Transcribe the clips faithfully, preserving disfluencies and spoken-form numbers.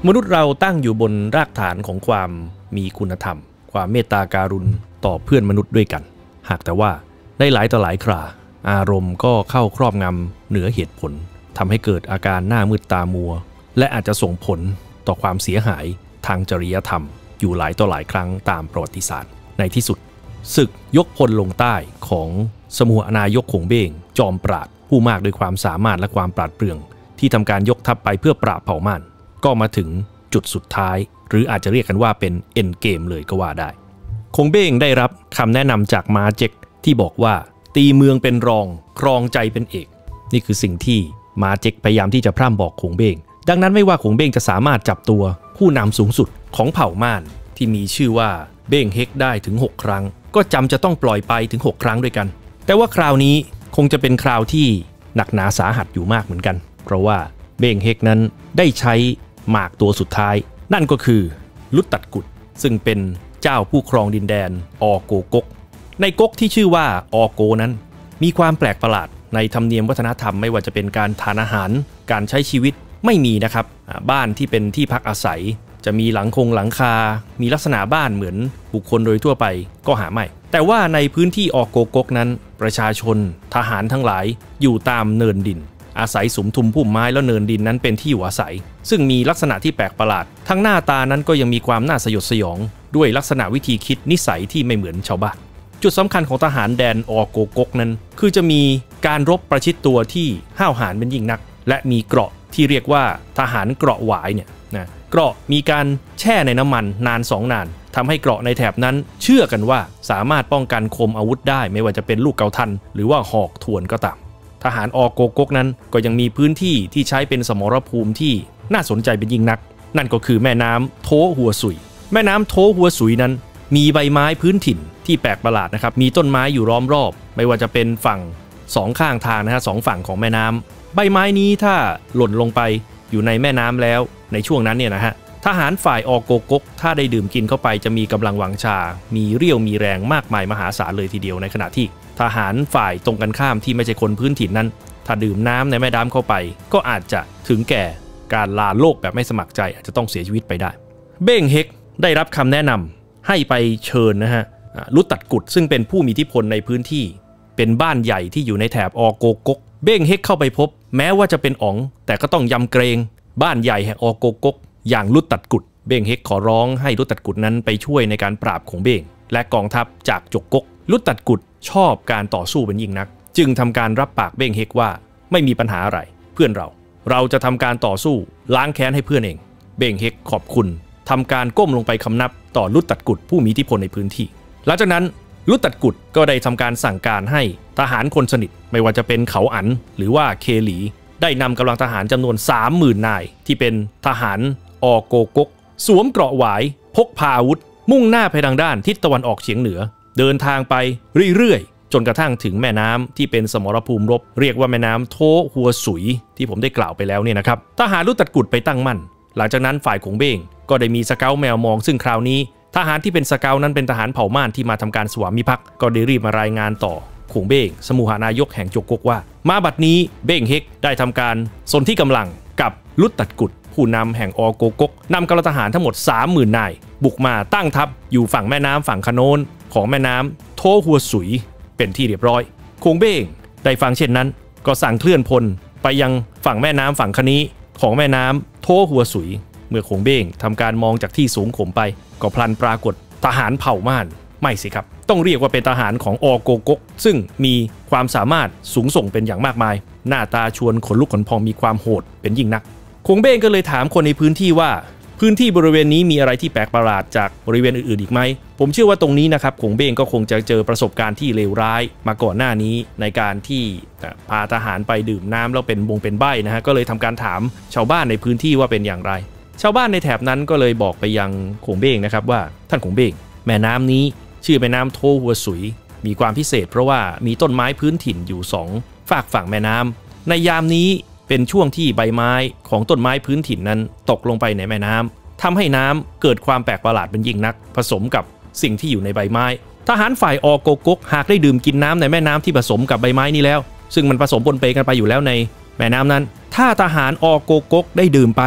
มนุษย์เราตั้งอยู่บนรากฐานของความมีคุณธรรมความเมตตาการุณต่อเพื่อนมนุษย์ด้วยกันหากแต่ว่าได้หลายต่อหลายคราอารมณ์ก็เข้าครอบงำเหนือเหตุผลทำให้เกิดอาการหน้ามืดตามัวและอาจจะส่งผลต่อความเสียหายทางจริยธรรมอยู่หลายต่อหลายครั้งตามประวัติศาสตร์ในที่สุดศึกยกพลลงใต้ของสมุหนายกขงเบ้งจอมปราดผู้มากด้วยความสามารถและความปราดเปรื่องที่ทำการยกทัพไปเพื่อปราบเผ่าม่านก็มาถึงจุดสุดท้ายหรืออาจจะเรียกกันว่าเป็นเอ็นเกมเลยก็ว่าได้ขงเบ้งได้รับคำแนะนำจากมาเจ็กที่บอกว่าตีเมืองเป็นรองครองใจเป็นเอกนี่คือสิ่งที่มาเจ็กพยายามที่จะพร่ำบอกขงเบ้งดังนั้นไม่ว่าขงเบ้งจะสามารถจับตัวผู้นำสูงสุดของเผ่าม่านที่มีชื่อว่าเบ้งเฮกได้ถึงหกครั้งก็จำจะต้องปล่อยไปถึงหกครั้งด้วยกันแต่ว่าคราวนี้คงจะเป็นคราวที่หนักหนาสาหัสอยู่มากเหมือนกันเพราะว่าเบ้งเฮกนั้นได้ใช้หมากตัวสุดท้ายนั่นก็คือลุตตัดกุดซึ่งเป็นเจ้าผู้ครองดินแดนออโกกกในก๊กที่ชื่อว่าออโกนั้นมีความแปลกประหลาดในธรรมเนียมวัฒนธรรมไม่ว่าจะเป็นการทานอาหารการใช้ชีวิตไม่มีนะครับบ้านที่เป็นที่พักอาศัยจะมีหลังคงหลังคามีลักษณะบ้านเหมือนบุคคลโดยทั่วไปก็หาไม่แต่ว่าในพื้นที่ออโกกกนั้นประชาชนทหารทั้งหลายอยู่ตามเนินดินอาศัยสุมทุมพุ่มไม้แล้วเนินดินนั้นเป็นที่อยู่อาศัยซึ่งมีลักษณะที่แปลกประหลาดทั้งหน้าตานั้นก็ยังมีความน่าสยดสยองด้วยลักษณะวิธีคิดนิสัยที่ไม่เหมือนชาวบ้านจุดสำคัญของทหารแดนออโกกกนั้นคือจะมีการรบประชิดตัวที่ห้าวหาญเป็นยิ่งนักและมีเกราะที่เรียกว่าทหารเกราะหวายเนี่ยนะเกราะมีการแช่ในน้ำมันนานสองนานทำให้เกราะในแถบนั้นเชื่อกันว่าสามารถป้องกันคมอาวุธได้ไม่ว่าจะเป็นลูกเกาทันหรือว่าหอกทวนก็ตามทหารออโกกกนั้นก็ยังมีพื้นที่ที่ใช้เป็นสมรภูมิที่น่าสนใจเป็นยิ่งนักนั่นก็คือแม่น้ำโถหัวสุยแม่น้ำโถหัวสุยนั้นมีใบไม้พื้นถิ่นที่แปลกประหลาดนะครับมีต้นไม้อยู่ล้อมรอบไม่ว่าจะเป็นฝั่งสองข้างทางนะฮะสองฝั่งของแม่น้ำใบไม้นี้ถ้าหล่นลงไปอยู่ในแม่น้ำแล้วในช่วงนั้นเนี่ยนะฮะทหารฝ่ายออโกกกถ้าได้ดื่มกินเข้าไปจะมีกำลังวังชามีเรี่ยวมีแรงมากมายมหาศาลเลยทีเดียวในขณะที่ทหารฝ่ายตรงกันข้ามที่ไม่ใช่คนพื้นถิ่นนั้นถ้าดื่มน้ำในแม่น้ำเข้าไปก็อาจจะถึงแก่การลาโลกแบบไม่สมัครใจอาจจะต้องเสียชีวิตไปได้เบ้งเฮกได้รับคำแนะนำให้ไปเชิญนะฮะลุตตัดกุดซึ่งเป็นผู้มีอิทธิพลในพื้นที่เป็นบ้านใหญ่ที่อยู่ในแถบออโกกกเบ้งเฮกเข้าไปพบแม้ว่าจะเป็นอ๋องแต่ก็ต้องยำเกรงบ้านใหญ่แห่งออโกกกอย่างลุตตัดกุดเบ้งเฮกขอร้องให้ลุตตัดกุดนั้นไปช่วยในการปราบของเบ้งและกองทัพจากจกกกลุตตัดกุดชอบการต่อสู้เป็นยิ่งนักจึงทำการรับปากเบ้งเฮกว่าไม่มีปัญหาอะไรเพื่อนเราเราจะทำการต่อสู้ล้างแค้นให้เพื่อนเองเบ้งเฮกขอบคุณทำการก้มลงไปคำนับต่อลุตตัดกุดผู้มีอิทธิพลในพื้นที่หลังจากนั้นลุตตัดกุดก็ได้ทำการสั่งการให้ทหารคนสนิทไม่ว่าจะเป็นเขาอั๋นหรือว่าเคหลีได้นำกำลังทหารจำนวน สามหมื่น นายที่เป็นทหารออโกกกสวมเกราะหวายพกพาอาวุธมุ่งหน้าไปทางด้านทิศตะวันออกเฉียงเหนือเดินทางไปเรื่อยๆจนกระทั่งถึงแม่น้ำที่เป็นสมรภูมิรบเรียกว่าแม่น้ำโถหัวสุยที่ผมได้กล่าวไปแล้วเนี่ยนะครับทหารลุตตัดกุดไปตั้งมั่นหลังจากนั้นฝ่ายขงเบ้งก็ได้มีสเกาต์แมวมองซึ่งคราวนี้ทหารที่เป็นสเกาต์นั้นเป็นทหารเผ่าม่านที่มาทำการสวามิภักดิ์ก็ได้รีบมารายงานต่อขงเบ้งสมุหานายกแห่งจกกกว่ามาบัดนี้เบ้งเฮกได้ทำการสนธิกำลังกับลุตตัดกุดผู้นำแห่งออโกกกนำกำลังทหารทั้งหมด สามหมื่น นายบุกมาตั้งทัพอยู่ฝั่งแม่น้ำฝั่งคโนนของแม่น้ำโถหัวสุยเป็นที่เรียบร้อยขงเบ้งได้ฟังเช่นนั้นก็สั่งเคลื่อนพลไปยังฝั่งแม่น้ำฝั่งคะนี้ของแม่น้ำโถหัวสุยเมื่อขงเบ้งทำการมองจากที่สูงข่มไปก็พลันปรากฏทหารเผ่าม่านไม่สิครับต้องเรียกว่าเป็นทหารของออโกกกซึ่งมีความสามารถสูงส่งเป็นอย่างมากมายหน้าตาชวนขนลุกขนพองมีความโหดเป็นยิ่งนักขงเบ้งก็เลยถามคนในพื้นที่ว่าพื้นที่บริเวณนี้มีอะไรที่แปลกประหลาดจากบริเวณอื่นๆอีกไหมผมเชื่อว่าตรงนี้นะครับขงเบ้งก็คงจะเจอประสบการณ์ที่เลวร้ายมาก่อนหน้านี้ในการที่พาทหารไปดื่มน้ำแล้วเป็นบงเป็นใบ้นะฮะก็เลยทำการถามชาวบ้านในพื้นที่ว่าเป็นอย่างไรชาวบ้านในแถบนั้นก็เลยบอกไปยังขงเบ้งนะครับว่าท่านขงเบ้งแม่น้ำนี้ชื่อแม่น้ำโถหัวสุยมีความพิเศษเพราะว่ามีต้นไม้พื้นถิ่นอยู่สองฝากฝั่งแม่น้ำในยามนี้เป็นช่วงที่ใบไม้ของต้นไม้พื้นถิ่นนั้นตกลงไปในแม่น้ำทำให้น้ำเกิดความแปลกประหลาดเป็นยิ่งนักผสมกับสิ่งที่อยู่ในใบไม้ทหารฝ่ายออโกกกหากได้ดื่มกินน้ำในแม่น้ำที่ผสมกับใบไม้นี้แล้วซึ่งมันผสมปนเปกันไปอยู่แล้วในแม่น้ำนั้นถ้าทหารออโกกกได้ดื่มไป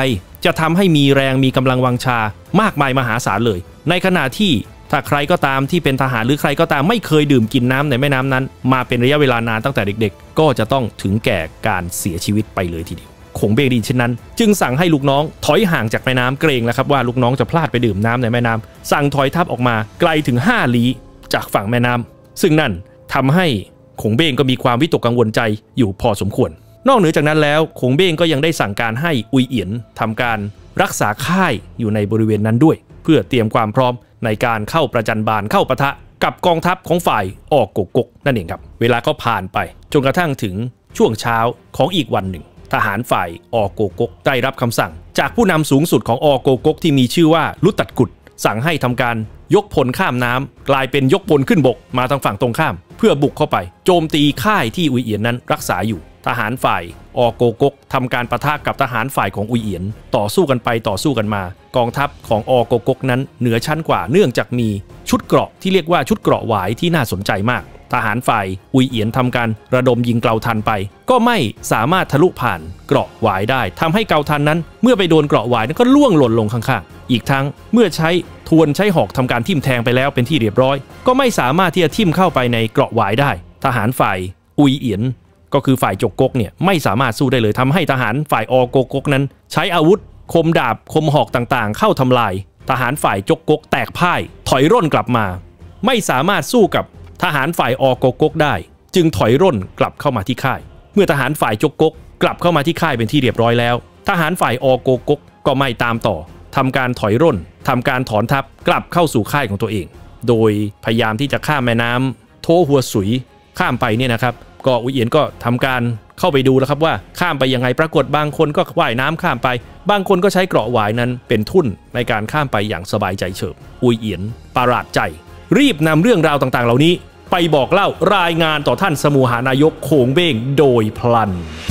จะทำให้มีแรงมีกำลังวังชามากมายมหาศาลเลยในขณะที่ถ้าใครก็ตามที่เป็นทหารหรือใครก็ตามไม่เคยดื่มกินน้ำในแม่น้ำนั้นมาเป็นระยะเวลานานตั้งแต่เด็กๆก็จะต้องถึงแก่การเสียชีวิตไปเลยทีเดียวคงเบงดีเช่นนั้นจึงสั่งให้ลูกน้องถอยห่างจากแม่น้ำเกรงแล้วครับว่าลูกน้องจะพลาดไปดื่มน้ำในแม่น้ำสั่งถอยทัพออกมาไกลถึงห้าลี้จากฝั่งแม่น้ำซึ่งนั่นทำให้คงเบงก็มีความวิตกกังวลใจอยู่พอสมควรนอกเหนือจากนั้นแล้วคงเบงก็ยังได้สั่งการให้อุยเอียนทำการรักษาค่ายอยู่ในบริเวณนั้นด้วยเพื่อเตรียมความพร้อมในการเข้าประจันบานเข้าปะทะกับกองทัพของฝ่ายออกโกกกนั่นเองครับเวลาก็ผ่านไปจนกระทั่งถึงช่วงเช้าของอีกวันหนึ่งทหารฝ่ายออกโกกกได้รับคำสั่งจากผู้นำสูงสุดของออกโกกกที่มีชื่อว่าลุตัดกุดสั่งให้ทำการยกพลข้ามน้ำกลายเป็นยกพลขึ้นบกมาทางฝั่งตรงข้ามเพื่อบุกเข้าไปโจมตีค่ายที่อุยเอียนนั้นรักษาอยู่ทหารฝ่ายออกโกกกทำการปะทะกับทหารฝ่ายของอุยเอียนต่อสู้กันไปต่อสู้กันมากองทัพของออกโกกกนั้นเหนือชั้นกว่าเนื่องจากมีชุดเกราะที่เรียกว่าชุดเกราะหวายที่น่าสนใจมากทหารฝ่ายอุยเอียนทำการระดมยิงเกลาทันไปก็ไม่สามารถทะลุผ่านเกราะหวายได้ทำให้เกลาทันนั้นเมื่อไปโดนเกราะหวายนั้นก็ล่วงหล่นลงข้างๆอีกทั้งเมื่อใช้ทวนใช้หอกทำการทิ่มแทงไปแล้วเป็นที่เรียบร้อยก็ไม่สามารถที่จะทิ่มเข้าไปในเกราะหวายได้ทหารฝ่ายอุยเอียนก็คือฝ่ายจกกกเนี่ยไม่สามารถสู้ได้เลยทำให้ทหารฝ่ายออกโกกกนั้นใช้อาวุธคมดาบคมหอกต่างๆเข้าทำลายทหารฝ่ายจกกกแตกพ่ายถอยร่นกลับมาไม่สามารถสู้กับทหารฝ่ายออกโกกกได้จึงถอยร่นกลับเข้ามาที่ค่ายเมื่อทหารฝ่ายจกกกกลับเข้ามาที่ค่ายเป็นที่เรียบร้อยแล้วทหารฝ่ายออกโกกกก็ไม่ตามต่อทำการถอยร่นทำการถอนทัพกลับเข้าสู่ค่ายของตัวเองโดยพยายามที่จะข้ามแม่น้ำโถหัวสุยข้ามไปเนี่ยนะครับก็อุยเอียนก็ทำการเข้าไปดูแล้วครับว่าข้ามไปยังไงปรากฏบางคนก็ว่ายน้ำข้ามไปบางคนก็ใช้เกราะหวายนั้นเป็นทุ่นในการข้ามไปอย่างสบายใจเฉิบอุยเอียนประหลาดใจรีบนำเรื่องราวต่างๆเหล่านี้ไปบอกเล่ารายงานต่อท่านสมุหานายกโขงเบ้งโดยพลัน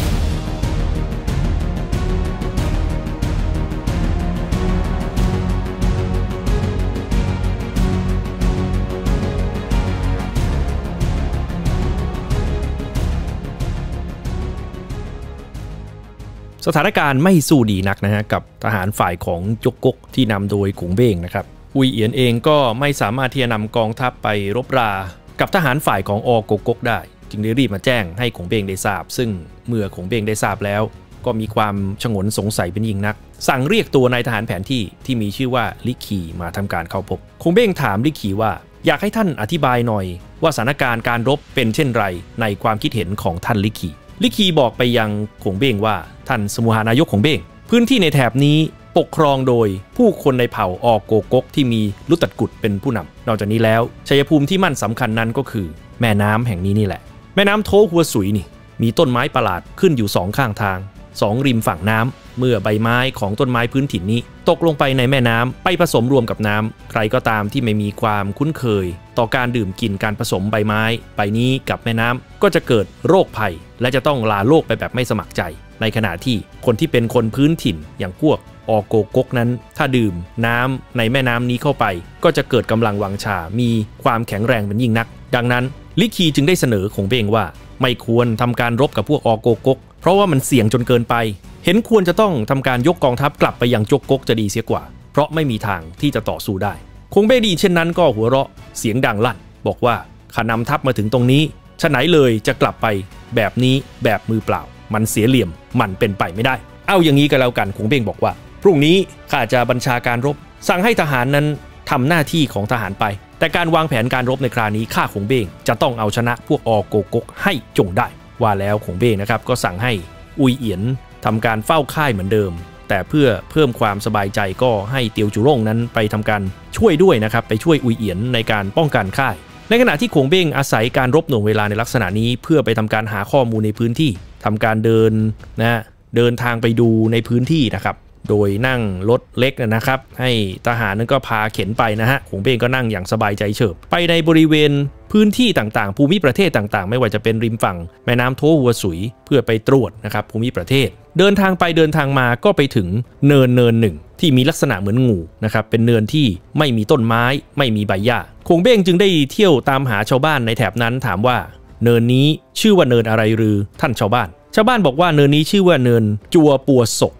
สถานการณ์ไม่สู้ดีนักนะฮะกับทหารฝ่ายของจกกกที่นำโดยขงเบ้งนะครับอุยเอียนเองก็ไม่สามารถที่จะนำกองทัพไปรบรากับทหารฝ่ายของออกโกกกได้จึงได้รีบมาแจ้งให้ขงเบ้งได้ทราบซึ่งเมื่อขงเบ้งได้ทราบแล้วก็มีความฉงนสงสัยเป็นยิ่งนักสั่งเรียกตัวนายทหารแผนที่ที่มีชื่อว่าลิคีมาทำการเข้าพบขงเบ้งถามลิคีว่าอยากให้ท่านอธิบายหน่อยว่าสถานการณ์การรบเป็นเช่นไรในความคิดเห็นของท่านลิคีลิคีบอกไปยังขงเบ้งว่าท่านสมุหานายกขงเบ้งพื้นที่ในแถบนี้ปกครองโดยผู้คนในเผ่าออกโกกกที่มีลุตัดกุดเป็นผู้นำนอกจากนี้แล้วชัยภูมิที่มั่นสำคัญนั้นก็คือแม่น้ำแห่งนี้นี่แหละแม่น้ำโถหัวสุยนี่มีต้นไม้ประหลาดขึ้นอยู่สองข้างทางสองริมฝั่งน้ำเมื่อใบไม้ของต้นไม้พื้นถิ่นนี้ตกลงไปในแม่น้ำไปผสมรวมกับน้ำใครก็ตามที่ไม่มีความคุ้นเคยต่อการดื่มกินการผสมใบไม้ใบนี้กับแม่น้ำก็จะเกิดโรคภัยและจะต้องลาโลกไปแบบไม่สมัครใจในขณะที่คนที่เป็นคนพื้นถิ่นอย่างพวกออกโกกกนั้นถ้าดื่มน้ำในแม่น้ำนี้เข้าไปก็จะเกิดกำลังวังชามีความแข็งแรงเป็นยิ่งนักดังนั้นลิคีจึงได้เสนอขงเบ้งว่าไม่ควรทำการรบกับพวกออกโกกกเพราะว่ามันเสี่ยงจนเกินไปเห็นควรจะต้องทำการยกกองทัพกลับไปยังจกกกจะดีเสียกว่าเพราะไม่มีทางที่จะต่อสู้ได้คงเบ้งดีเช่นนั้นก็หัวเราะเสียงดังลั่นบอกว่าข้านำทัพมาถึงตรงนี้ฉะไหนเลยจะกลับไปแบบนี้แบบมือเปล่ามันเสียเหลี่ยมมันเป็นไปไม่ได้เอาอย่างนี้ก็แล้วกันคงเบ้งบอกว่าพรุ่งนี้ข้าจะบัญชาการรบสั่งให้ทหารนั้นทำหน้าที่ของทหารไปแต่การวางแผนการรบในคราวนี้ข้าคงเบ้งจะต้องเอาชนะพวกออกโกกกให้จงได้ว่าแล้วคงเบ้งนะครับก็สั่งให้อุยเอียนทำการเฝ้าค่ายเหมือนเดิมแต่เพื่อเพิ่มความสบายใจก็ให้เตียวจูร่งนั้นไปทำการช่วยด้วยนะครับไปช่วยอุยเอียนในการป้องกันค่ายในขณะที่คงเบ้งอาศัยการรบหน่วงเวลาในลักษณะนี้เพื่อไปทำการหาข้อมูลในพื้นที่ทำการเดินนะเดินทางไปดูในพื้นที่นะครับโดยนั่งรถเล็กนะครับให้ทหารนั้นก็พาเข็นไปนะฮะขงเบ้งก็นั่งอย่างสบายใจเฉิบไปในบริเวณพื้นที่ต่างๆภูมิประเทศต่างๆไม่ว่าจะเป็นริมฝั่งแม่น้ำโถหัวสุยเพื่อไปตรวจนะครับภูมิประเทศเดินทางไปเดินทางมาก็ไปถึงเนินเนินหนึ่งที่มีลักษณะเหมือนงูนะครับเป็นเนินที่ไม่มีต้นไม้ไม่มีใบหญ้าขงเบ้งจึงได้เที่ยวตามหาชาวบ้านในแถบนั้นถามว่าเนินนี้ชื่อว่าเนินอะไรหรือท่านชาวบ้านชาวบ้านบอกว่าเนินนี้ชื่อว่าเนินจัวปัวศก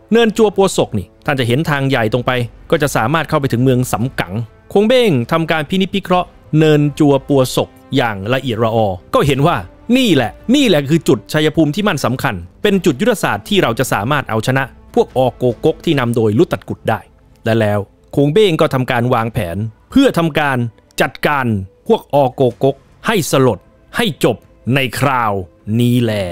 เนินจัวปัวศกนี่ท่านจะเห็นทางใหญ่ตรงไปก็จะสามารถเข้าไปถึงเมืองสำกังคงเบ้งทำการพินิจพิเคราะห์เนินจัวปัวศกอย่างละเอียดระออก็เห็นว่านี่แหละนี่แหละคือจุดชัยภูมิที่มั่นสำคัญเป็นจุดยุทธศาสตร์ที่เราจะสามารถเอาชนะพวกออโกกกที่นำโดยลุตัดกุดได้และแล้วคงเบ้งก็ทำการวางแผนเพื่อทำการจัดการพวกออโกกกให้สลดให้จบในคราวนี้แหละ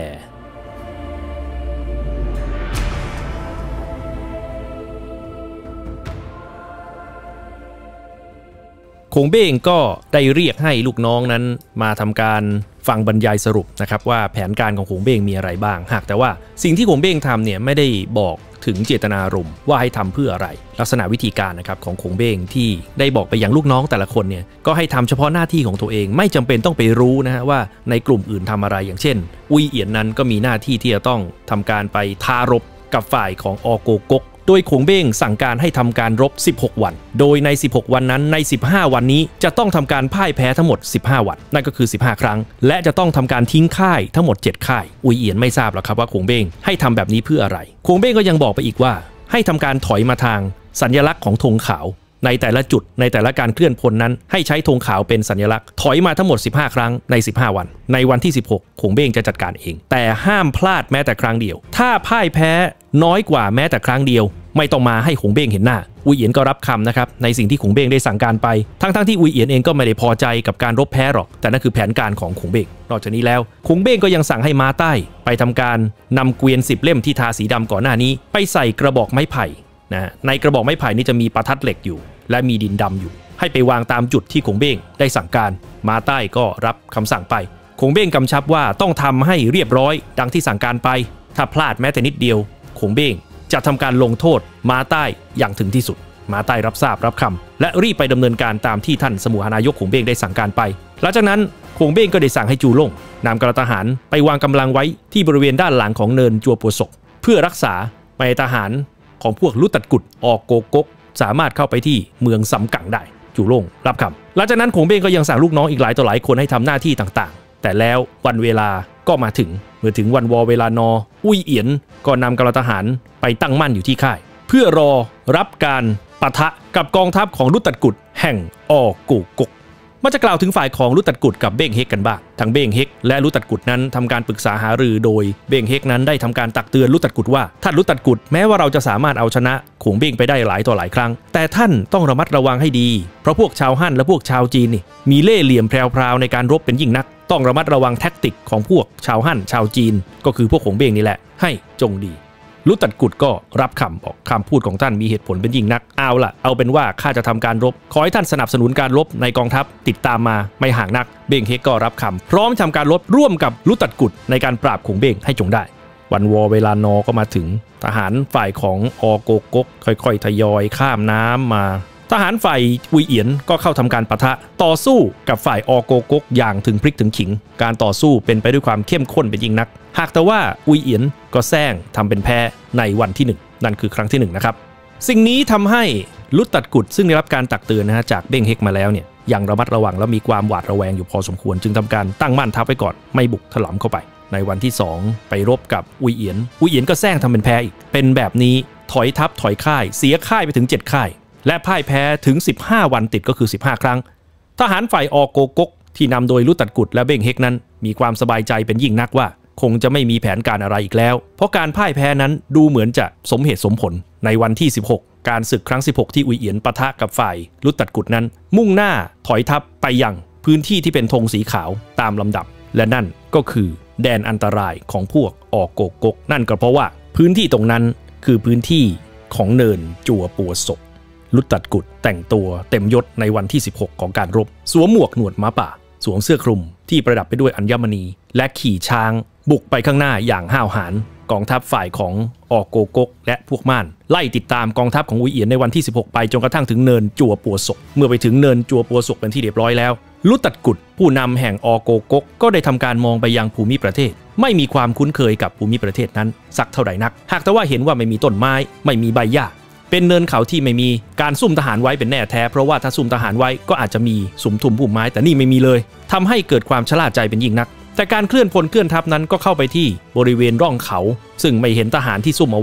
คงเบ้งก็ได้เรียกให้ลูกน้องนั้นมาทำการฟังบรรยายสรุปนะครับว่าแผนการของคงเบ้งมีอะไรบ้างหากแต่ว่าสิ่งที่คงเบ้งทำเนี่ยไม่ได้บอกถึงเจตนารมณ์ว่าให้ทำเพื่ออะไรลักษณะวิธีการนะครับของคงเบ้งที่ได้บอกไปยังลูกน้องแต่ละคนเนี่ยก็ให้ทำเฉพาะหน้าที่ของตัวเองไม่จำเป็นต้องไปรู้นะฮะว่าในกลุ่มอื่นทำอะไรอย่างเช่นอุยเอียนนั้นก็มีหน้าที่ที่จะต้องทำการไปทารบกับฝ่ายของออโกกกโดยคงเบ้งสั่งการให้ทำการรบสิบหกวันโดยในสิบหกวันนั้นในสิบห้าวันนี้จะต้องทำการพ่ายแพ้ทั้งหมดสิบห้าวันนั่นก็คือสิบห้าครั้งและจะต้องทำการทิ้งค่ายทั้งหมดเจ็ดค่ายอุยเอียนไม่ทราบหรอกครับว่าคงเบ้งให้ทำแบบนี้เพื่ออะไรคงเบ้งก็ยังบอกไปอีกว่าให้ทำการถอยมาทางสัญลักษณ์ของธงขาวในแต่ละจุดในแต่ละการเคลื่อนพลนั้นให้ใช้ธงขาวเป็นสัญลักษณ์ถอยมาทั้งหมดสิบห้าครั้งในสิบห้าวันในวันที่สิบหกคงเบ้งจะจัดการเองแต่ห้ามพลาดแม้แต่ครั้งเดียวถ้าพ่ายแพ้น้อยกว่าแม้แต่ครั้งเดียวไม่ต้องมาให้คงเบ้งเห็นหน้าอุยเอียนก็รับคำนะครับในสิ่งที่คงเบ้งได้สั่งการไปทั้งๆ ท, ที่อุยเอียนเองก็ไม่ได้พอใจกับการรบแพ้หรอกแต่นั่นคือแผนการของคงเบ้งนอกจากนี้แล้วคงเบ้งก็ยังสั่งให้ม้าใต้ไปทำการนำเกวียนสิบเล่มที่ทาสีดำก่อนหน้านี้ไปใส่กระบอกไม้ไผ่นะในกระบอกไม้ไผ่นี้จะมีประทัดเหล็กอยู่และมีดินดำอยู่ให้ไปวางตามจุดที่คงเบ้งได้สั่งการม้าใต้ก็รับคำสั่งไปคงเบ้งกำชับว่าต้องทำให้เรียบร้อยดังที่สั่งการไปถ้าพลาดแม้แต่นิดเดียวคงเบ้งจะทำการลงโทษม้าใต้อย่างถึงที่สุดม้าใต้รับทราบรับคำและรีบไปดำเนินการตามที่ท่านสมุหานายกคงเบ้งได้สั่งการไปหลังจากนั้นคงเบ้งก็ได้สั่งให้จูล่งนำกำลังทหารไปวางกำลังไว้ที่บริเวณด้านหลังของเนินจัวปัวศกเพื่อรักษาไปทหารของพวกลุตัดกุดออกโกกกสามารถเข้าไปที่เมืองสำกังได้จูล่งรับคำหลังจากนั้นคงเบ้งก็ยังสั่งลูกน้องอีกหลายต่อหลายคนให้ทำหน้าที่ต่างๆแต่แล้ววันเวลาก็มาถึงเมื่อถึงวันวอเวลานออุยเอียนก็นำกำลังทหารไปตั้งมั่นอยู่ที่ค่ายเพื่อรอรับการปะทะกับกองทัพของลุตัดกุดแห่งออโกกกมาจะกล่าวถึงฝ่ายของลุตัดกุดกับเบ้งเฮกกันบ้างทั้งเบ้งเฮกและลุตัดกุดนั้นทำการปรึกษาหารือโดยเบ้งเฮกนั้นได้ทำการตักเตือนลุตัดกุดว่าท่านลุตัดกุดแม้ว่าเราจะสามารถเอาชนะขงเบ้งไปได้หลายต่อหลายครั้งแต่ท่านต้องระมัดระวังให้ดีเพราะพวกชาวฮั่นและพวกชาวจีนนี่มีเล่ห์เหลี่ยมแพรวๆในการรบเป็นยิ่งนักต้องระมัดระวังแท็กติกของพวกชาวฮั่นชาวจีนก็คือพวกขงเบ้งนี่แหละให้จงดีลุตัดกุดก็รับคำบอกคำพูดของท่านมีเหตุผลเป็นยิ่งนักเอาล่ะเอาเป็นว่าข้าจะทำการรบขอให้ท่านสนับสนุนการรบในกองทัพติดตามมาไม่ห่างนักเบ้งเฮกก็รับคำพร้อมทำการรบร่วมกับลุตัดกุดในการปราบขงเบ้งให้จงได้วันวอเวลานอก็มาถึงทหารฝ่ายของออโกกกค่อยๆทยอยข้ามน้ำมาทหารฝ่ายอุยเอียนก็เข้าทำการปะทะต่อสู้กับฝ่ายออโกกกอย่างถึงพริกถึงขิงการต่อสู้เป็นไปด้วยความเข้มข้นเป็นยิ่งนักหากแต่ว่าอุยเอียนก็แซงทำเป็นแพ้ในวันที่หนึ่งนั่นคือครั้งที่หนึ่งนะครับสิ่งนี้ทำให้ลุตัดกุดซึ่งได้รับการตักเตือนนะฮะจากเบ้งเฮกมาแล้วเนี่ยยังระมัดระวังและมีความหวาดระแวงอยู่พอสมควรจึงทำการตั้งมั่นทัพไว้ก่อนไม่บุกถลำเข้าไปในวันที่สองไปรบกับอุยเอียนอุยเอียนก็แซงทำเป็นแพ้อีกเป็นแบบนี้ถอยทัพถอยค่ายเสียค่ายไปถึงเจ็ดค่ายและพ่ายแพ้ถึงสิบห้าวันติดก็คือสิบห้าครั้งทหารฝ่ายออโกกกที่นำโดยลุตัดกุดและเบ้งเฮกนั้นมีความสบายใจเป็นยิ่งนักว่าคงจะไม่มีแผนการอะไรอีกแล้วเพราะการพ่ายแพ้นั้นดูเหมือนจะสมเหตุสมผลในวันที่สิบหกการศึกครั้งสิบหกที่อุยเอียนปะทะกับฝ่ายลุตัดกุดนั้นมุ่งหน้าถอยทัพไปยังพื้นที่ที่เป็นธงสีขาวตามลำดับและนั่นก็คือแดนอันตรายของพวกออโกกกนั่นก็เพราะว่าพื้นที่ตรงนั้นคือพื้นที่ของเนินจัวปัวศกลุตัดกุดแต่งตัวเต็มยศในวันที่สิบหกของการรบสวมหมวกหนวดม้าป่าสวมเสื้อคลุมที่ประดับไปด้วยอัญมณีและขี่ช้างบุกไปข้างหน้าอย่างห้าวหาญกองทัพฝ่ายของออโกกกและพวกม่านไล่ติดตามกองทัพของอุยเอียนในวันที่สิบหกไปจนกระทั่งถึงเนินจัวปัวศกเมื่อไปถึงเนินจัวปัวศกเป็นที่เรียบร้อยแล้วลุตัดกุดผู้นำแห่งออโกกกก็ได้ทำการมองไปยังภูมิประเทศไม่มีความคุ้นเคยกับภูมิประเทศนั้นสักเท่าใดนักหากแต่ว่าเห็นว่าไม่มีต้นไม้ไม่มีใบหญ้าเป็นเนินเขาที่ไม่มีการซุ่มทหารไว้เป็นแน่แท้เพราะว่าถ้าซุ่มทหารไว้ก็อาจจะมีสุมทุมพุ่มไม้แต่นี่ไม่มีเลยทำให้เกิดความชะล่าใจเป็นยิ่งนักแต่การเคลื่อนพลเคลื่อนทัพนั้นก็เข้าไปที่บริเวณร่องเขาซึ่งไม่เห็นทหารที่ซุ่มเอาไว้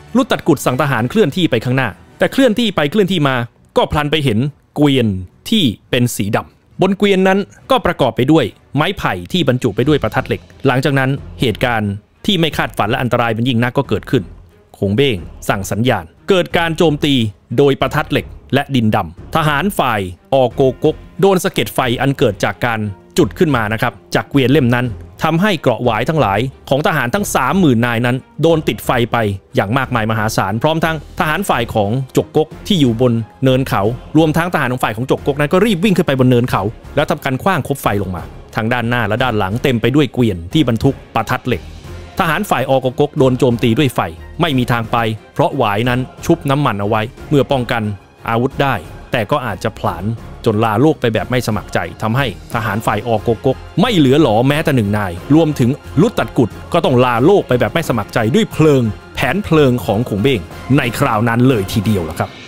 ลุตัดกุดสั่งทหารเคลื่อนที่ไปข้างหน้าแต่เคลื่อนที่ไปเคลื่อนที่มาก็พลันไปเห็นเกวียนที่เป็นสีดำบนเกวียนนั้นก็ประกอบไปด้วยไม้ไผ่ที่บรรจุไปด้วยประทัดเหล็กหลังจากนั้นเหตุการณ์ที่ไม่คาดฝันและอันตรายเป็นยิ่งนักก็เกิดขึ้นคงเบ้งสั่งสัญญาณเกิดการโจมตีโดยประทัดเหล็กและดินดำทหารฝ่ายออโกกกโดนสะเก็ดไฟอันเกิดจากการจุดขึ้นมานะครับจากเกวียนเล่มนั้นทำให้เกราะหวายทั้งหลายของทหารทั้ง สามหมื่น นายนั้นโดนติดไฟไปอย่างมากมายมหาศาลพร้อมทั้งทหารฝ่ายของจกกกที่อยู่บนเนินเขารวมทั้งทหารของฝ่ายของจกกกนั้นก็รีบวิ่งขึ้นไปบนเนินเขาแล้วทำการขว้างคบไฟลงมาทางด้านหน้าและด้านหลังเต็มไปด้วยเกวียนที่บรรทุกประทัดเหล็กทหารฝ่ายออโกกกโดนโจมตีด้วยไฟไม่มีทางไปเพราะหวายนั้นชุบน้ำมันเอาไว้เมื่อป้องกันอาวุธได้แต่ก็อาจจะผลาญจนลาโลกไปแบบไม่สมัครใจทำให้ทหารฝ่ายออโกกกไม่เหลือหลอแม้แต่หนึ่งนายรวมถึงลุตัดกุดก็ต้องลาโลกไปแบบไม่สมัครใจด้วยเพลิงแผนเพลิงของขงเบ้งในคราวนั้นเลยทีเดียวล่ะครับ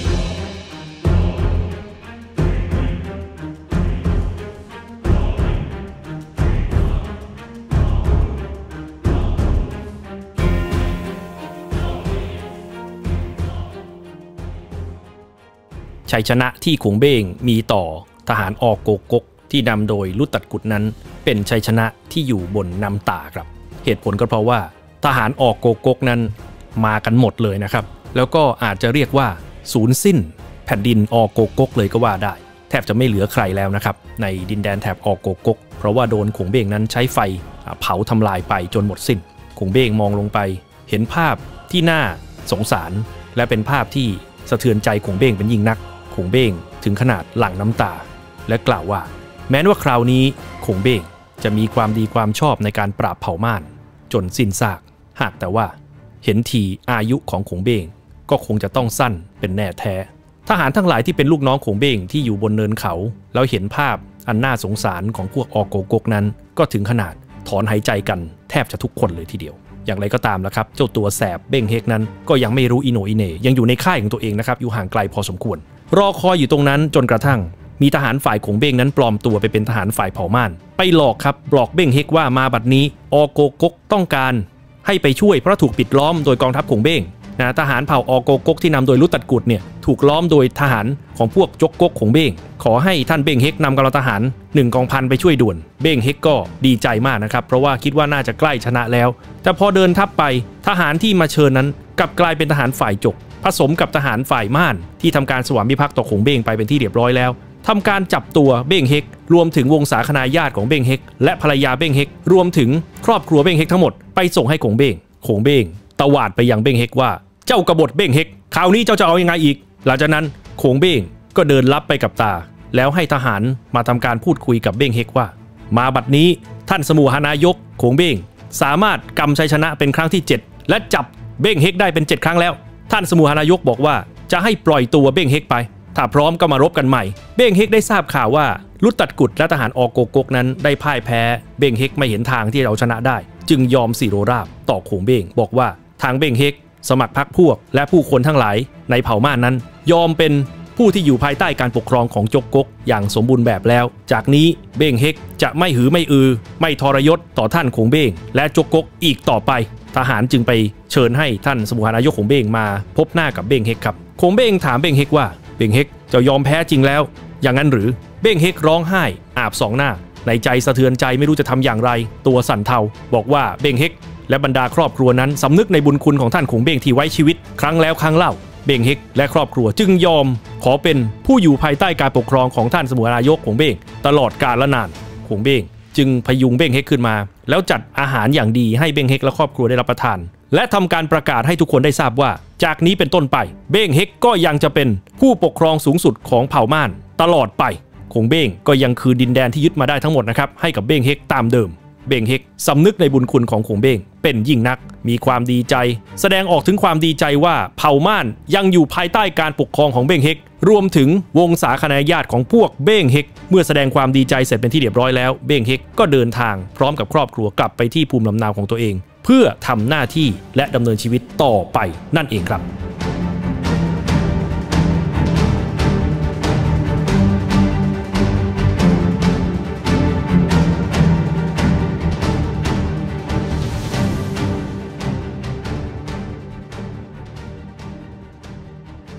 ชัยชนะที่ขงเบ้งมีต่อทหารออโกกกที่นำโดยลุตัดกุดนั้นเป็นชัยชนะที่อยู่บนน้ำตาครับเหตุผลก็เพราะว่าทหารออโกกกนั้นมากันหมดเลยนะครับแล้วก็อาจจะเรียกว่าสูญสิ้นแผ่นดินออโกกกเลยก็ว่าได้แทบจะไม่เหลือใครแล้วนะครับในดินแดนแถบออโกกกเพราะว่าโดนขงเบ้งนั้นใช้ไฟเผาทำลายไปจนหมดสิ้นขงเบ้งมองลงไปเห็นภาพที่น่าสงสารและเป็นภาพที่สะเทือนใจขงเบ้งเป็นยิ่งนักขงเบ้งถึงขนาดหลั่งน้ำตาและกล่าวว่าแม้ว่าคราวนี้ขงเบ้งจะมีความดีความชอบในการปราบเผ่าม่านจนสิ้นซากหากแต่ว่าเห็นทีอายุของขงเบ้งก็คงจะต้องสั้นเป็นแน่แท้ทหารทั้งหลายที่เป็นลูกน้องขงเบ้งที่อยู่บนเนินเขาแล้วเห็นภาพอันน่าสงสารของพวกออโกกกนั้นก็ถึงขนาดถอนหายใจกันแทบจะทุกคนเลยทีเดียวอย่างไรก็ตามแล้วครับเจ้าตัวแสบเบ้งเฮกนั้นก็ยังไม่รู้อิโหนอิเหน่ยังอยู่ในค่ายของตัวเองนะครับอยู่ห่างไกลพอสมควรรอคอยอยู่ตรงนั้นจนกระทั่งมีทหารฝ่ายขงเบ้งนั้นปลอมตัวไปเป็นทหารฝ่ายเผ่าม่านไปหลอกครับบอกเบ้งเฮกว่ามาบัดนี้ออโกกกต้องการให้ไปช่วยเพราะถูกปิดล้อมโดยกองทัพขงเบ้งนะทหารเผ่าออโกกกที่นำโดยลุตัดกุดเนี่ยถูกล้อมโดยทหารของพวกจกกกขงเบ้งขอให้ท่านเบ้งเฮกนำกำลังทหารหนึ่งกองพันไปช่วยด่วนเบ้งเฮกก็ดีใจมากนะครับเพราะว่าคิดว่าน่าจะใกล้ชนะแล้วแต่พอเดินทัพไปทหารที่มาเชิญนั้นกลับกลายเป็นทหารฝ่ายจกผสมกับทหารฝ่ายม่านที่ทำการสวามิภักดิ์ต่อขงเบ้งไปเป็นที่เรียบร้อยแล้วทำการจับตัวเบ้งเฮกรวมถึงวงศาคณาญาติของเบ้งเฮกและภรรยาเบ้งเฮกรวมถึงครอบครัวเบ้งเฮกทั้งหมดไปส่งให้ขงเบ้งขงเบ้งตวาดไปยังเบ้งเฮกว่าเจ้ากบฏเบ้งเฮกคราวนี้เจ้าจะเอายังไงอีกหลังจากนั้นขงเบ้งก็เดินลับไปกับตาแล้วให้ทหารมาทำการพูดคุยกับเบ้งเฮกว่ามาบัดนี้ท่านสมุหานายกขงเบ้งสามารถกำชัยชนะเป็นครั้งที่เจ็ดและจับเบ้งเฮกได้เป็นเจ็ดครั้งแล้วท่านสมุหานายกบอกว่าจะให้ปล่อยตัวเบ้งเฮกไปถ้าพร้อมก็มารบกันใหม่เบ้งเฮกได้ทราบข่าวว่าลุตัดกุดและทหารออโกกกนั้นได้พ่ายแพ้เบ้งเฮกไม่เห็นทางที่เราชนะได้จึงยอมสิโรราบต่อขงเบ้งบอกว่าทางเบ้งเฮกสมัครพรรคพวกและผู้คนทั้งหลายในเผ่าม่านนั้นยอมเป็นผู้ที่อยู่ภายใต้การปกครองของจกกกอย่างสมบูรณ์แบบแล้วจากนี้เบ้งเฮกจะไม่หือไม่อือไม่ทรยศต่อท่านขงเบ้งและจกกกอีกต่อไปทหารจึงไปเชิญให้ท่านสมุหานายกขงเบ้งมาพบหน้ากับเบ้งเฮกครับขงเบ้งถามเบ้งเฮกว่าเบ้งเฮกเจ้ายอมแพ้จริงแล้วอย่างนั้นหรือเบ้งเฮกร้องไห้อาบสองหน้าในใจสะเทือนใจไม่รู้จะทำอย่างไรตัวสั่นเทาบอกว่าเบ้งเฮกและบรรดาครอบครัวนั้นสำนึกในบุญคุณของท่านขงเบ้งที่ไว้ชีวิตครั้งแล้วครั้งเล่าเบ้งเฮกและครอบครัวจึงยอมขอเป็นผู้อยู่ภายใต้การปกครองของท่านสมุหานายกขงเบ้งตลอดกาลนานขงเบ้งจึงพยุงเบ้งเฮกขึ้นมาแล้วจัดอาหารอย่างดีให้เบ้งเฮกและครอบครัวได้รับประทานและทำการประกาศให้ทุกคนได้ทราบว่าจากนี้เป็นต้นไปเบ้งเฮกก็ยังจะเป็นผู้ปกครองสูงสุดของเผ่าม่านตลอดไปขงเบ้งก็ยังคืนดินแดนที่ยึดมาได้ทั้งหมดนะครับให้กับเบ้งเฮกตามเดิมเบ้งเฮกสำนึกในบุญคุณของขงเบ้งเป็นยิ่งนักมีความดีใจแสดงออกถึงความดีใจว่าเผ่าม่านยังอยู่ภายใต้การปกครองของเบ้งเฮกรวมถึงวงศาคณาญาติของพวกเบ้งเฮกเมื่อแสดงความดีใจเสร็จเป็นที่เรียบร้อยแล้วเบ้งเฮกก็เดินทางพร้อมกับครอบครัวกลับไปที่ภูมิลำเนาของตัวเองเพื่อทำหน้าที่และดำเนินชีวิตต่อไปนั่นเองครับ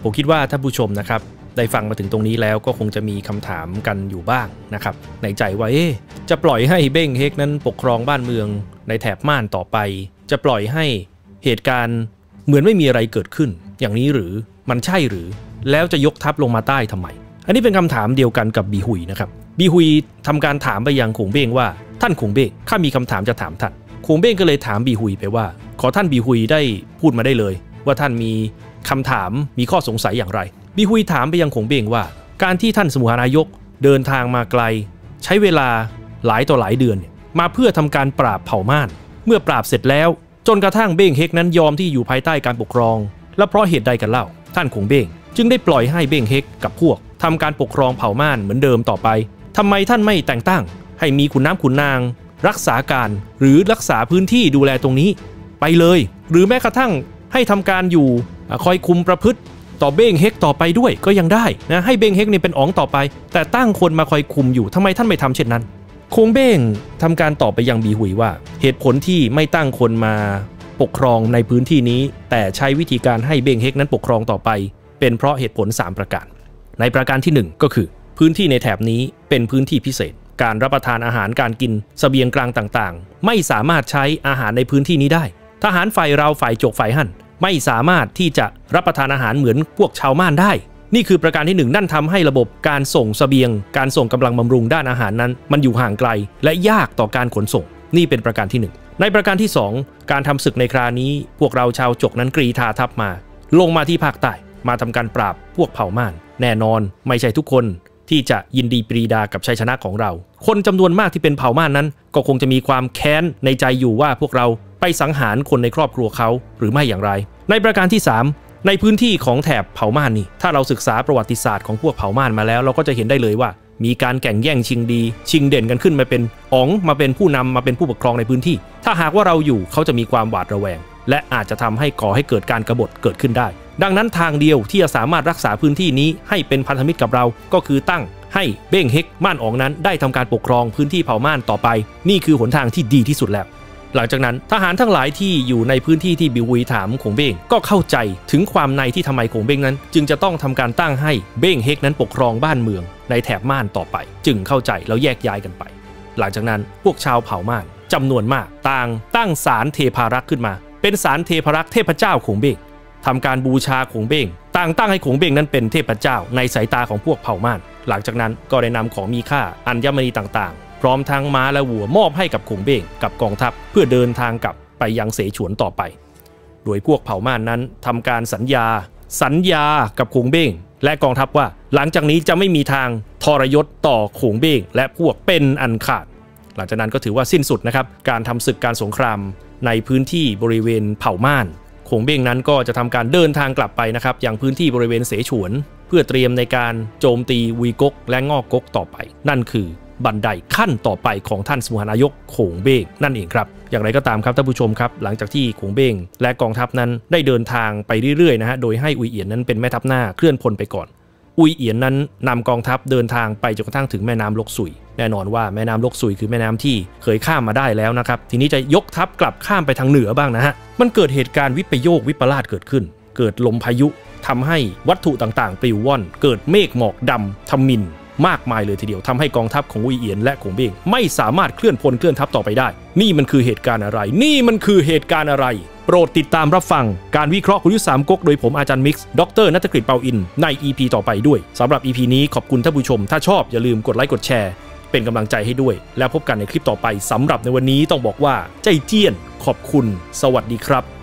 ผมคิดว่าท่านผู้ชมนะครับได้ฟังมาถึงตรงนี้แล้วก็คงจะมีคำถามกันอยู่บ้างนะครับในใจว่าเอ๊ะจะปล่อยให้เบ้งเฮกนั้นปกครองบ้านเมืองในแถบม่านต่อไปจะปล่อยให้เหตุการณ์เหมือนไม่มีอะไรเกิดขึ้นอย่างนี้หรือมันใช่หรือแล้วจะยกทัพลงมาใต้ทำไมอันนี้เป็นคำถามเดียวกันกับบีฮุยนะครับบีฮุยทำการถามไปยังขงเบ้งว่าท่านขงเบ้งข้ามีคำถามจะถามท่านขงเบ้งก็เลยถามบีฮุยไปว่าขอท่านบีฮุยได้พูดมาได้เลยว่าท่านมีคำถามมีข้อสงสัยอย่างไรบีฮุยถามไปยังขงเบ้งว่าการที่ท่านสมุหานายกเดินทางมาไกลใช้เวลาหลายต่อหลายเดือนมาเพื่อทำการปราบเผ่าม่านเมื่อปราบเสร็จแล้วจนกระทั่งเบ้งเฮกนั้นยอมที่อยู่ภายใต้การปกครองและเพราะเหตุใดกันเล่าท่านขงเบ้งจึงได้ปล่อยให้เบ้งเฮกกับพวกทำการปกครองเผ่าม่านเหมือนเดิมต่อไปทำไมท่านไม่แต่งตั้งให้มีขุนน้ำขุนนางรักษาการหรือรักษาพื้นที่ดูแลตรงนี้ไปเลยหรือแม้กระทั่งให้ทำการอยู่คอยคุมประพฤติต่อเบ้งเฮกต่อไปด้วยก็ยังได้นะให้เบ้งเฮกนี่เป็นอ๋องต่อไปแต่ตั้งคนมาคอยคุมอยู่ทำไมท่านไม่ทำเช่นนั้นคงเบ้งทำการตอบไปยังบีฮุยว่าเหตุผลที่ไม่ตั้งคนมาปกครองในพื้นที่นี้แต่ใช้วิธีการให้เบ้งเฮกนั้นปกครองต่อไปเป็นเพราะเหตุผลสามประการในประการที่หนึ่งก็คือพื้นที่ในแถบนี้เป็นพื้นที่พิเศษการรับประทานอาหารการกินเสบียงกลางต่างๆไม่สามารถใช้อาหารในพื้นที่นี้ได้ทหารฝ่ายเราฝ่ายโจกฝ่ายหั่นไม่สามารถที่จะรับประทานอาหารเหมือนพวกชาวม่านได้นี่คือประการที่หนึ่งนั่นทำให้ระบบการส่งเสบียงการส่งกำลังบำรุงด้านอาหารนั้นมันอยู่ห่างไกลและยากต่อการขนส่งนี่เป็นประการที่หนึ่งในประการที่สองการทำศึกในคราวนี้พวกเราชาวจกนั้นกรีธาทัพมาลงมาที่ภาคใต้มาทำการปราบพวกเผ่าม่านแน่นอนไม่ใช่ทุกคนที่จะยินดีปรีดากับชัยชนะของเราคนจำนวนมากที่เป็นเผ่าม่านนั้นก็คงจะมีความแค้นในใจอยู่ว่าพวกเราไปสังหารคนในครอบครัวเขาหรือไม่อย่างไรในประการที่สามในพื้นที่ของแถบเผ่าม่านนี่ถ้าเราศึกษาประวัติศาสตร์ของพวกเผ่าม่านมาแล้วเราก็จะเห็นได้เลยว่ามีการแข่งแย่งชิงดีชิงเด่นกันขึ้นมาเป็นอ๋องมาเป็นผู้นำมาเป็นผู้ปกครองในพื้นที่ถ้าหากว่าเราอยู่เขาจะมีความหวาดระแวงและอาจจะทำให้ก่อให้เกิดการกบฏเกิดขึ้นได้ดังนั้นทางเดียวที่จะสามารถรักษาพื้นที่นี้ให้เป็นพันธมิตรกับเราก็คือตั้งให้เบ้งเฮกม่านอ๋องนั้นได้ทำการปกครองพื้นที่เผ่าม่านต่อไปนี่คือหนทางที่ดีที่สุดแล้วหลังจากนั้นทหารทั้งหลายที่อยู่ในพื้นที่ที่บิวฮุยถามขงเบ้งก็เข้าใจถึงความในที่ทำไมขงเบ้งนั้นจึงจะต้องทำการตั้งให้เบ้งเฮกนั้นปกครองบ้านเมืองในแถบม่านต่อไปจึงเข้าใจแล้วแยกย้ายกันไปหลังจากนั้นพวกชาวเผ่าม่านจำนวนมากต่างตั้งศาลเทพารักษ์ขึ้นมาเป็นศาลเทพารักษ์เทพเจ้าขงเบ้งทำการบูชาขงเบ้งต่างตั้งให้ขงเบ้งนั้นเป็นเทพเจ้าในสายตาของพวกเผ่าม่านหลังจากนั้นก็ได้นำของมีค่าอัญมณีต่างๆพร้อมทั้งม้าและวัวมอบให้กับขงเบ้งกับกองทัพเพื่อเดินทางกลับไปยังเสฉวนต่อไปโดยพวกเผ่าม่านนั้นทำการสัญญาสัญญากับขงเบ้งและกองทัพว่าหลังจากนี้จะไม่มีทางทรยศต่อขงเบ้งและพวกเป็นอันขาดหลังจากนั้นก็ถือว่าสิ้นสุดนะครับการทำศึกการสงครามในพื้นที่บริเวณเผ่าม่านขงเบ้งนั้นก็จะทำการเดินทางกลับไปนะครับยังพื้นที่บริเวณเสฉวนเพื่อเตรียมในการโจมตีวีกกและงอกกกต่อไปนั่นคือบันไดขั้นต่อไปของท่านสมุหานายกขงเบ้งนั่นเองครับอย่างไรก็ตามครับท่านผู้ชมครับหลังจากที่ขงเบ้งและกองทัพนั้นได้เดินทางไปเรื่อยๆนะฮะโดยให้อุยเอียนนั้นเป็นแม่ทัพหน้าเคลื่อนพลไปก่อนอุยเอียนนั้นนำกองทัพเดินทางไปจนกระทั่งถึงแม่น้ำลกซุยแน่นอนว่าแม่น้ำลกซุยคือแม่น้ำที่เคยข้ามมาได้แล้วนะครับทีนี้จะยกทัพกลับข้ามไปทางเหนือบ้างนะฮะมันเกิดเหตุการณ์วิปโยควิปลาสเกิดขึ้นเกิดลมพายุทำให้วัตถุต่างๆปลิวว่อนเกิดเมฆหมอกดำทมิฬมากมายเลยทีเดียวทำให้กองทัพของอุยเอียนและขงเบ้งไม่สามารถเคลื่อนพลเคลื่อนทัพต่อไปได้นี่มันคือเหตุการณ์อะไรนี่มันคือเหตุการณ์อะไรโปรดติดตามรับฟังการวิเคราะห์กลยุทธ์สามก๊กโดยผมอาจารย์มิกซ์ดร.ณัฐกฤษ เปาอินใน อี พี ต่อไปด้วยสำหรับ อี พี นี้ขอบคุณท่านผู้ชมถ้าชอบอย่าลืมกดไลค์กดแชร์เป็นกำลังใจให้ด้วยแล้วพบกันในคลิปต่อไปสำหรับในวันนี้ต้องบอกว่าใจเจี้ยนขอบคุณสวัสดีครับ